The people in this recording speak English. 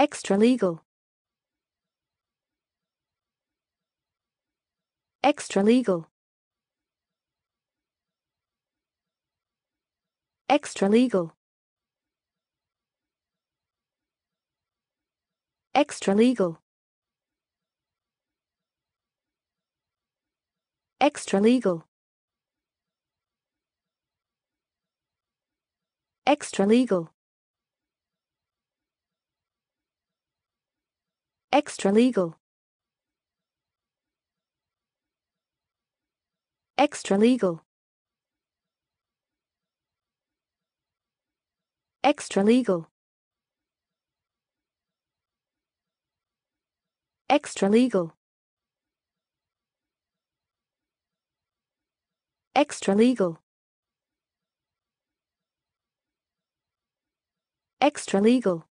extralegal, extralegal, extralegal, extralegal, extralegal, extralegal, extralegal, extralegal, extralegal, extralegal, extralegal, extralegal,